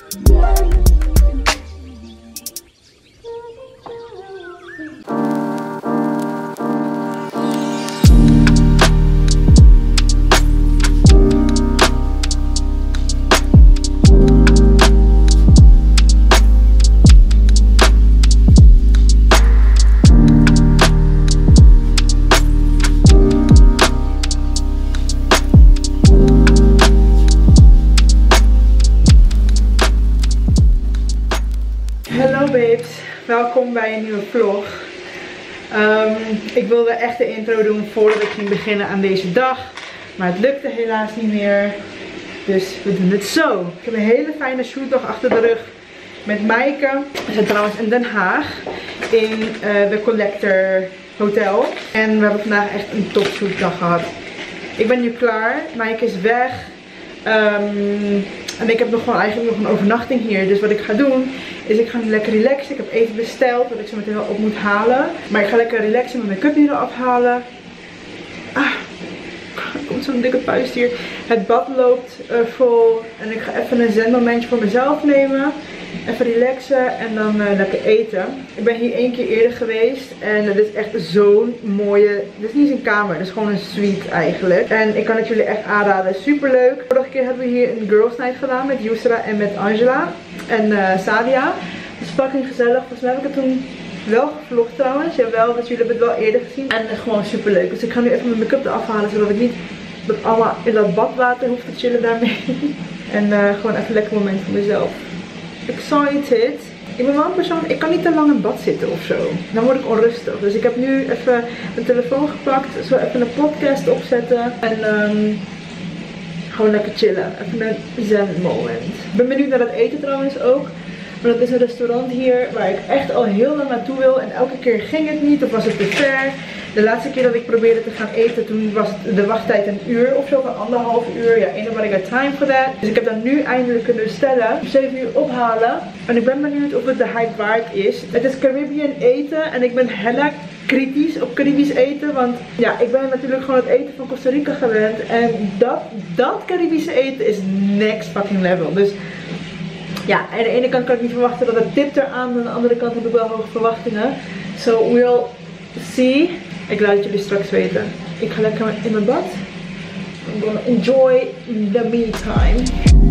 Welkom bij een nieuwe vlog. Ik wilde echt de intro doen voordat ik ging beginnen aan deze dag. Maar het lukte helaas niet meer. Dus we doen het zo. Ik heb een hele fijne shootdag achter de rug met Maaike. We zijn trouwens in Den Haag. In de Collector Hotel. En we hebben vandaag echt een top shootdag gehad. Ik ben nu klaar. Maaike is weg. En ik heb eigenlijk nog een overnachting hier. Dus wat ik ga doen is ik ga nu lekker relaxen. Ik heb eten besteld wat ik zo meteen wel op moet halen. Maar ik ga lekker relaxen, mijn make-up hier eraf halen. Er komt zo'n dikke puist hier. Het bad loopt vol. En ik ga even een zenmomentje voor mezelf nemen. Even relaxen en dan lekker eten. Ik ben hier 1 keer eerder geweest. En het is echt zo'n mooie... Dit is niet eens een kamer, het is gewoon een suite eigenlijk. En ik kan het jullie echt aanraden. Super leuk. Vorige keer hebben we hier een girls night gedaan met Yusra en met Angela. En Sadia. Dat is fucking gezellig. Volgens mij heb ik het toen wel gevlogd trouwens. Jawel, want jullie hebben het wel eerder gezien. En gewoon super leuk. Dus ik ga nu even mijn make-up eraf halen. Zodat ik niet allemaal in dat badwater hoef te chillen daarmee. En gewoon even een lekker moment voor mezelf. Excited. Ik ben wel een persoon, ik kan niet te lang in bad zitten of zo. Dan word ik onrustig. Dus ik heb nu even mijn telefoon gepakt. Zo even een podcast opzetten. En gewoon lekker chillen. Even een zen moment. Ik ben benieuwd naar het eten trouwens ook. Maar dat is een restaurant hier waar ik echt al heel lang naartoe wil. En elke keer ging het niet of was het te ver. De laatste keer dat ik probeerde te gaan eten, toen was de wachttijd 1 uur of zo, van 1,5 uur. Ja, nobody got time for that. Dus ik heb dat nu eindelijk kunnen bestellen. 7 uur ophalen. En ik ben benieuwd of het de hype waard is. Het is Caribbean eten en ik ben hella kritisch op Caribisch eten. Want ja, ik ben natuurlijk gewoon het eten van Costa Rica gewend. En dat Caribische eten is next fucking level. Dus ja, aan de ene kant kan ik niet verwachten dat het tipt eraan. Aan de andere kant heb ik wel hoge verwachtingen. So we'll see. Ik laat het jullie straks weten. Ik ga lekker in mijn bad. I'm gonna enjoy the me time.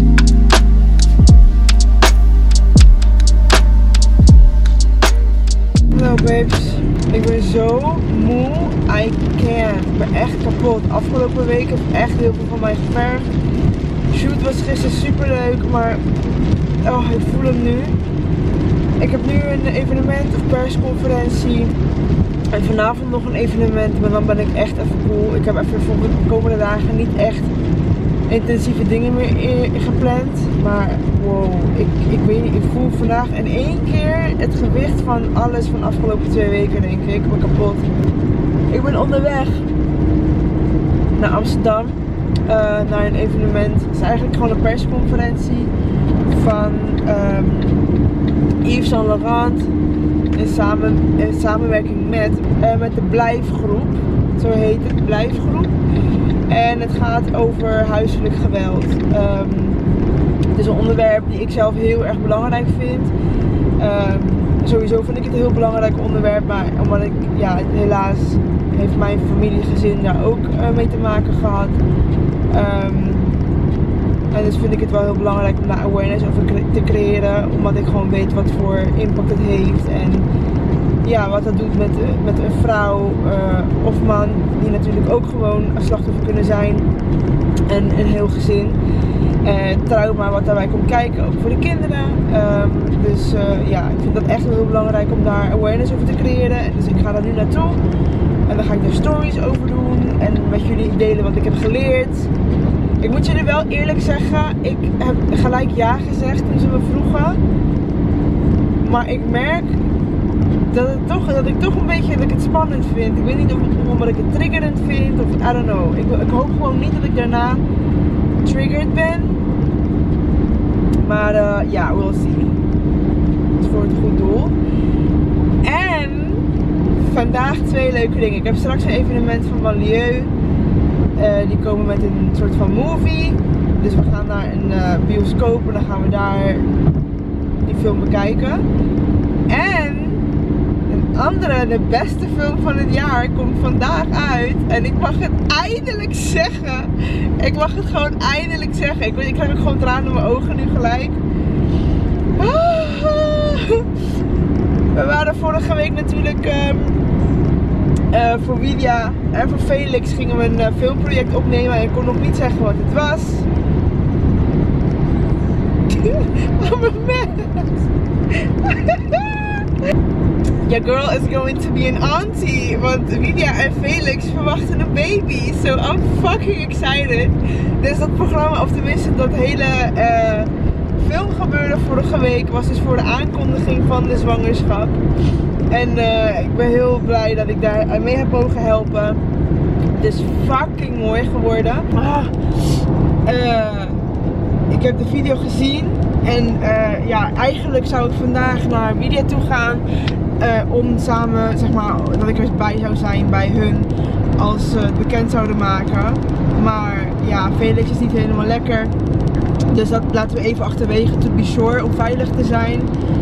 Hallo babes. Ik ben zo moe. I can't. Ik ben echt kapot. Afgelopen week heb echt heel veel van mij gevergd. Shoot was gisteren super leuk, maar ik voel hem nu. Ik heb nu een evenement of persconferentie. En vanavond nog een evenement, maar dan ben ik echt even cool. Ik heb even voor de komende dagen niet echt intensieve dingen meer gepland. Maar wow, ik weet niet, ik voel vandaag in 1 keer het gewicht van alles van de afgelopen 2 weken, denk ik. Ik ben kapot. Ik ben onderweg naar Amsterdam, naar een evenement. Het is eigenlijk gewoon een persconferentie van Yves Saint Laurent. In samenwerking met de Blijfgroep. Zo heet het, Blijfgroep. En het gaat over huiselijk geweld. Het is een onderwerp die ik zelf heel erg belangrijk vind. Sowieso vind ik het een heel belangrijk onderwerp. Maar omdat ik, ja, helaas heeft mijn familiegezin daar ook mee te maken gehad. En dus vind ik het wel heel belangrijk om daar awareness over te creëren. Omdat ik gewoon weet wat voor impact het heeft. En ja, wat dat doet met een vrouw of man. Die natuurlijk ook gewoon een slachtoffer kunnen zijn. En een heel gezin. Trauma wat daarbij komt kijken. Ook voor de kinderen. Dus ja, ik vind dat echt heel belangrijk om daar awareness over te creëren. Dus ik ga daar nu naartoe. En dan ga ik daar stories over doen. En met jullie delen wat ik heb geleerd. Ik moet jullie wel eerlijk zeggen, ik heb gelijk ja gezegd toen ze me vroegen. Maar ik merk dat ik toch een beetje dat ik het spannend vind. Ik weet niet of omdat ik het triggerend vind of I don't know. Ik hoop gewoon niet dat ik daarna triggered ben. Maar ja, we'll see. Het is voor het goed doel. En vandaag 2 leuke dingen. Ik heb straks een evenement van Banlieue. Die komen met een soort van movie. Dus we gaan naar een bioscoop en dan gaan we daar die film bekijken. En een andere, de beste film van het jaar, komt vandaag uit. En ik mag het eindelijk zeggen. Ik mag het gewoon eindelijk zeggen. Ik krijg ook gewoon tranen in mijn ogen nu gelijk. We waren vorige week natuurlijk voor Widia en voor Felix gingen we een filmproject opnemen. En ik kon nog niet zeggen wat het was. I'm a mess. Your girl is going to be an auntie. Want Widia en Felix verwachten een baby. So I'm fucking excited. Dus dat programma, of tenminste dat hele film gebeurde vorige week, was dus voor de aankondiging van de zwangerschap. En ik ben heel blij dat ik daar mee heb mogen helpen. Het is fucking mooi geworden. Ik heb de video gezien. En ja, eigenlijk zou ik vandaag naar Widia toe gaan. Om samen, zeg maar, dat ik erbij zou zijn bij hun als ze het bekend zouden maken. Maar ja, Felix is niet helemaal lekker. Dus dat laten we even achterwege, to be sure, om veilig te zijn.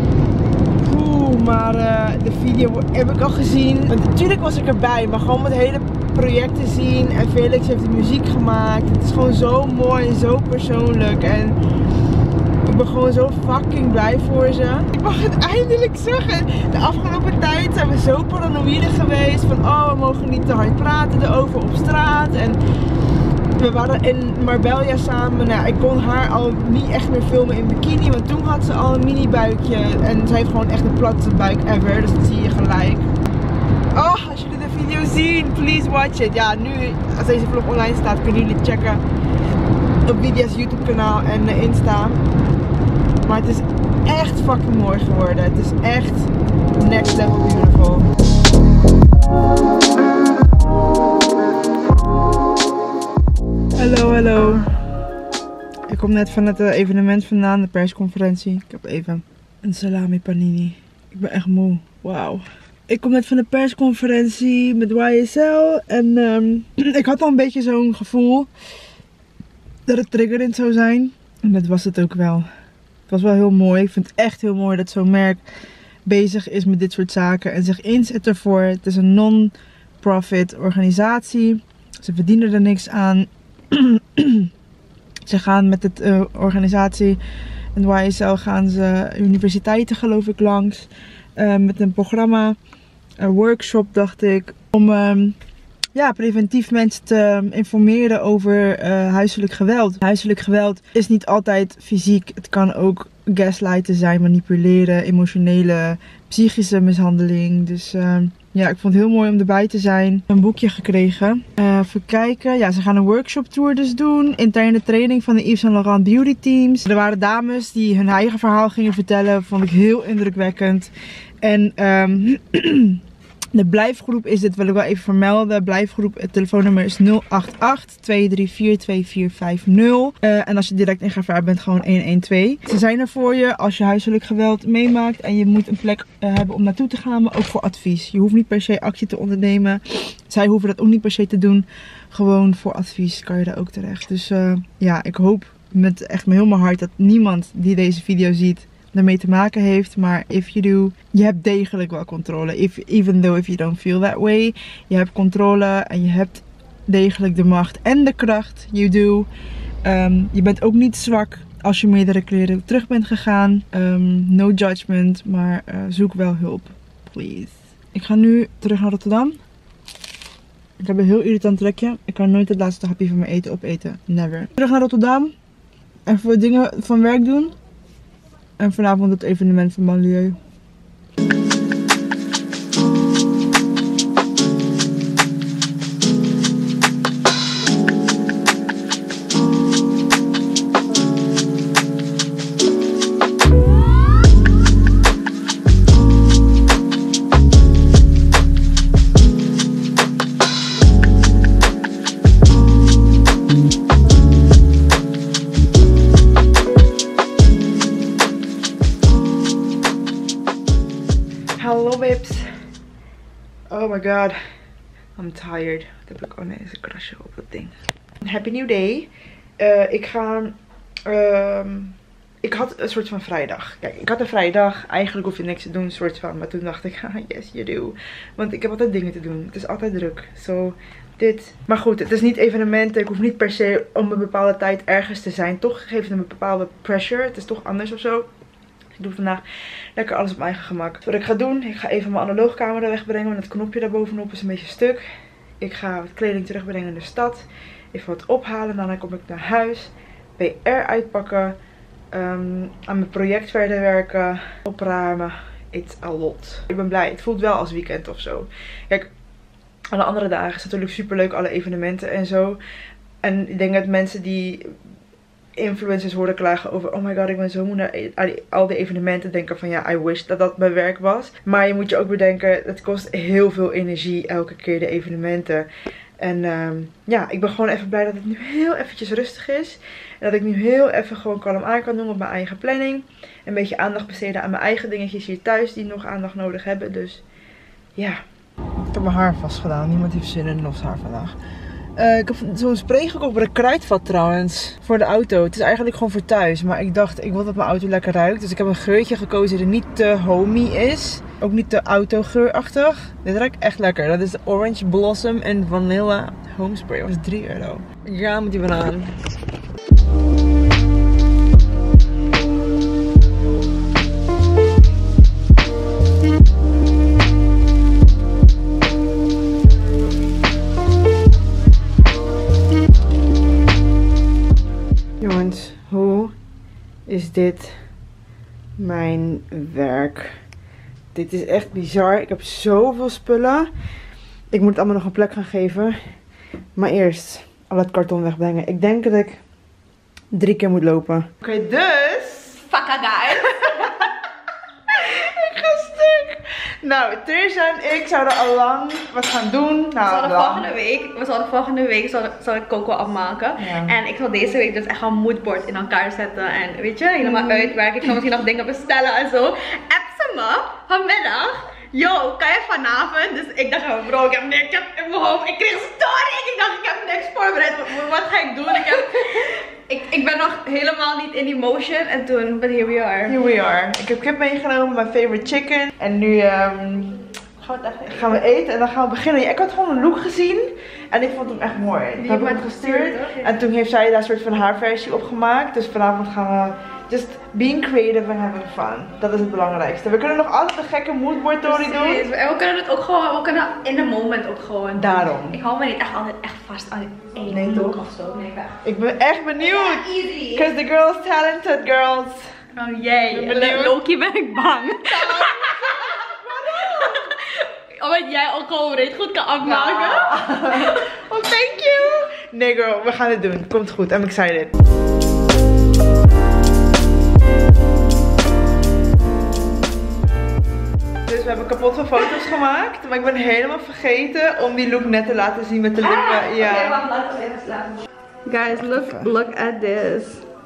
Maar de video heb ik al gezien. Want natuurlijk was ik erbij, maar gewoon met het hele project te zien. En Felix heeft de muziek gemaakt. Het is gewoon zo mooi en zo persoonlijk. En ik ben gewoon zo fucking blij voor ze. Ik mag het eindelijk zeggen. De afgelopen tijd zijn we zo paranoïde geweest. Van oh, we mogen niet te hard praten erover op straat. En we waren in Marbella samen. Nou, ik kon haar al niet echt meer filmen in bikini. Want toen had ze al een mini buikje. En ze heeft gewoon echt de platste buik ever. Dus dat zie je gelijk. Oh, als jullie de video zien, please watch it. Ja, nu als deze vlog online staat, kunnen jullie checken op Widia's YouTube kanaal en Insta. Maar het is echt fucking mooi geworden. Het is echt next level beautiful. Hallo, hallo. Ik kom net van het evenement vandaan, de persconferentie. Ik heb even een salami panini. Ik ben echt moe. Wauw. Ik kom net van de persconferentie met YSL. En ik had al een beetje zo'n gevoel dat het triggerend zou zijn. En dat was het ook wel. Het was wel heel mooi. Ik vind het echt heel mooi dat zo'n merk bezig is met dit soort zaken. En zich inzet ervoor. Het is een non-profit organisatie. Ze verdienen er niks aan. Ze gaan met de organisatie en YSL gaan ze universiteiten geloof ik langs. Met een programma, een workshop dacht ik. Om ja, preventief mensen te informeren over huiselijk geweld. Huiselijk geweld is niet altijd fysiek. Het kan ook gaslighten zijn, manipuleren, emotionele, psychische mishandeling. Dus ja, ik vond het heel mooi om erbij te zijn. Een boekje gekregen. Even kijken. Ja, ze gaan een workshop tour dus doen. Interne training van de Yves Saint Laurent beauty teams. Er waren dames die hun eigen verhaal gingen vertellen. Vond ik heel indrukwekkend. En de blijfgroep is dit, wil ik wel even vermelden. Blijfgroep, het telefoonnummer is 088 234 2450. En als je direct ingevraagd bent, gewoon 112. Ze zijn er voor je als je huiselijk geweld meemaakt. En je moet een plek hebben om naartoe te gaan, maar ook voor advies. Je hoeft niet per se actie te ondernemen. Zij hoeven dat ook niet per se te doen. Gewoon voor advies kan je daar ook terecht. Dus ja, ik hoop met echt heel mijn hart dat niemand die deze video ziet ermee te maken heeft, maar if you do, je hebt degelijk wel controle. Even though if you don't feel that way, je hebt controle en je hebt degelijk de macht en de kracht. You do. Je bent ook niet zwak als je meerdere keren terug bent gegaan. No judgment, maar zoek wel hulp, please. Ik ga nu terug naar Rotterdam. Ik heb een heel irritant trekje. Ik kan nooit het laatste hapje van mijn eten opeten. Never. Terug naar Rotterdam. Even wat dingen van werk doen. En vanavond het evenement van Banlieue. Hallo babes. Oh my god. I'm tired. Wat heb ik? Oh nee, is een krasje op het ding. Happy New Day. Ik had een soort van vrijdag. Kijk, ik had een vrijdag. Eigenlijk hoef je niks te doen, soort van. Maar toen dacht ik, yes you do. Want ik heb altijd dingen te doen. Het is altijd druk. So, dit. Maar goed, het is niet evenementen. Ik hoef niet per se om een bepaalde tijd ergens te zijn. Toch geeft het een bepaalde pressure. Het is toch anders of zo. Ik doe vandaag lekker alles op mijn eigen gemak. Wat ik ga doen, ik ga even mijn analoogcamera wegbrengen. Want het knopje daarbovenop is een beetje stuk. Ik ga wat kleding terugbrengen in de stad. Even wat ophalen. Daarna kom ik naar huis. PR uitpakken. Aan mijn project verder werken. Opruimen. It's a lot. Ik ben blij. Het voelt wel als weekend of zo. Kijk, alle andere dagen is het natuurlijk super leuk. Alle evenementen en zo. En ik denk dat mensen die influencers horen klagen over, oh my god, ik ben zo moe naar al die evenementen, denken van ja, I wish dat dat mijn werk was. Maar je moet je ook bedenken, het kost heel veel energie elke keer de evenementen. En ja, ik ben gewoon even blij dat het nu heel eventjes rustig is. En dat ik nu heel even gewoon kalm aan kan doen op mijn eigen planning. Een beetje aandacht besteden aan mijn eigen dingetjes hier thuis die nog aandacht nodig hebben. Dus ja. Ik heb mijn haar vastgedaan. Niemand heeft zin in los haar vandaag. Ik heb zo'n spray gekocht bij de Kruidvat trouwens. Voor de auto. Het is eigenlijk gewoon voor thuis. Maar ik dacht, ik wil dat mijn auto lekker ruikt. Dus ik heb een geurtje gekozen die niet te homey is. Ook niet te autogeurachtig. Dit ruikt echt lekker. Dat is de Orange Blossom en Vanilla Home Spray. Dat was €3. Ja, moet die wel aan. Jongens, hoe is dit mijn werk? Dit is echt bizar. Ik heb zoveel spullen. Ik moet het allemaal nog een plek gaan geven. Maar eerst al het karton wegbrengen. Ik denk dat ik 3 keer moet lopen. Oké, dus. Fakka guys. Ik ga stuk. Nou, Teresa en ik zouden al lang wat gaan doen. Nou, we zouden volgende week Coco afmaken. Ja. En ik zal deze week dus echt een moodboard in elkaar zetten. En weet je, helemaal uitwerken. Ik zal misschien nog dingen bestellen en zo. App ze me vanmiddag. Yo, kan je vanavond? Dus ik dacht, bro, ik heb niks in mijn hoofd. Ik kreeg storing. Ik dacht, ik heb niks voorbereid. Wat ga ik doen? Ik ben nog helemaal niet in die motion. En toen, but here we are. Here we are. Ik heb kip meegenomen, mijn favorite chicken. En nu gaan we eten en dan gaan we beginnen. Ik had gewoon een look gezien. En ik vond hem echt mooi. Ik heb hem gestuurd. En toen heeft zij daar een soort van haar versie opgemaakt. Dus vanavond gaan we just being creative and having fun. Dat is het belangrijkste. We kunnen nog altijd een gekke moodboard Tori doen. En we kunnen het ook gewoon, we kunnen in de moment ook gewoon. Daarom. Ik hou me niet echt altijd echt vast aan één look of zo. Nee, ik ben echt benieuwd. Yeah, easy. Because the girls talented girls. Oh jee. Loki ben ik bang. Omdat jij ook gewoon reet goed kan afmaken. Ja. Oh, thank you. Nee girl, we gaan het doen. Komt goed, I'm excited. Dus we hebben kapot veel foto's gemaakt. Maar ik ben helemaal vergeten om die look net te laten zien met de lippen. Ja. Oké, wacht, laten we even slapen. Guys, look at this.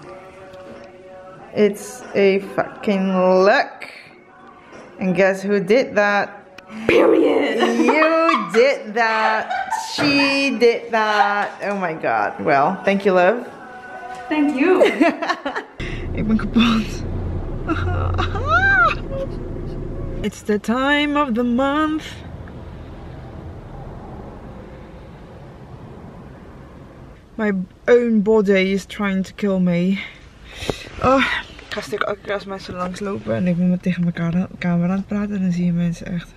It's a fucking look. And guess who did that? Period. You did that. She did that. Oh my god. Well, thank you, love. Thank you. Ik ben kapot. It's the time of the month. My own body is trying to kill me. Oh, ik ga stuk elke keer als mensen langslopen en ik moet met tegen mijn camera aan het praten en dan zie je mensen echt.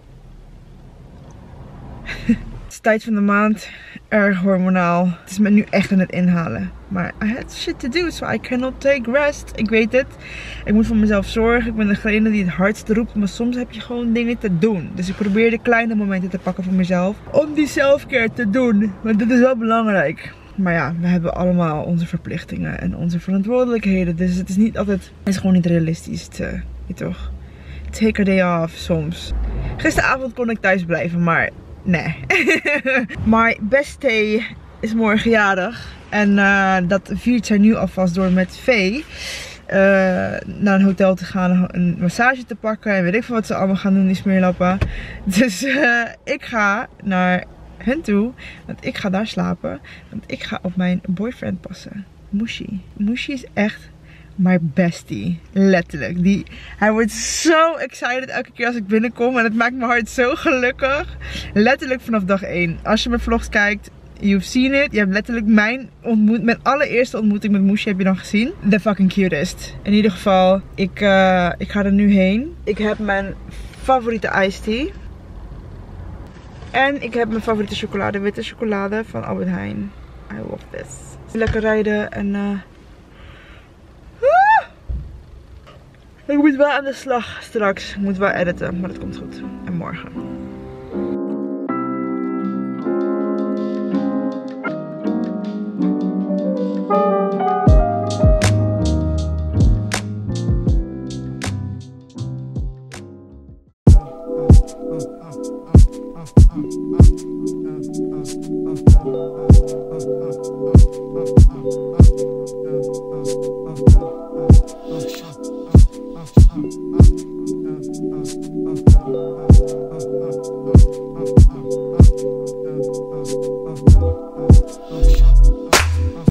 Het is tijd van de maand, erg hormonaal. Het is me nu echt aan het inhalen. Maar I had shit to do, so I cannot take rest. Ik weet het. Ik moet voor mezelf zorgen. Ik ben degene die het hardst roept. Maar soms heb je gewoon dingen te doen. Dus ik probeer de kleine momenten te pakken voor mezelf. Om die selfcare te doen. Want dit is wel belangrijk. Maar ja, we hebben allemaal onze verplichtingen en onze verantwoordelijkheden. Dus het is niet altijd, het is gewoon niet realistisch te, toch? Take a day off soms. Gisteravond kon ik thuis blijven, maar nee. My bestie is morgen jarig. En dat viert zij nu alvast door met Vee. Naar een hotel te gaan, een massage te pakken. En weet ik veel wat ze allemaal gaan doen, die smeerlappen. Dus ik ga naar hun toe. Want ik ga daar slapen. Want ik ga op mijn boyfriend passen. Mushi. Mushi is echt my bestie. Letterlijk. Hij wordt zo excited elke keer als ik binnenkom. En het maakt mijn hart zo gelukkig. Letterlijk vanaf dag 1. Als je mijn vlogs kijkt. You've seen it. Je hebt letterlijk mijn allereerste ontmoeting met Mushi heb je dan gezien. The fucking cutest. In ieder geval, ik ga er nu heen. Ik heb mijn favoriete iced tea. En ik heb mijn favoriete chocolade. Witte chocolade van Albert Heijn. I love this. Lekker rijden en ik moet wel aan de slag straks. Ik moet wel editen, maar dat komt goed. En morgen.